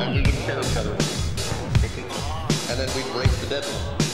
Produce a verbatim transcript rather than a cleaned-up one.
we can kill each other. And then we break the deadline.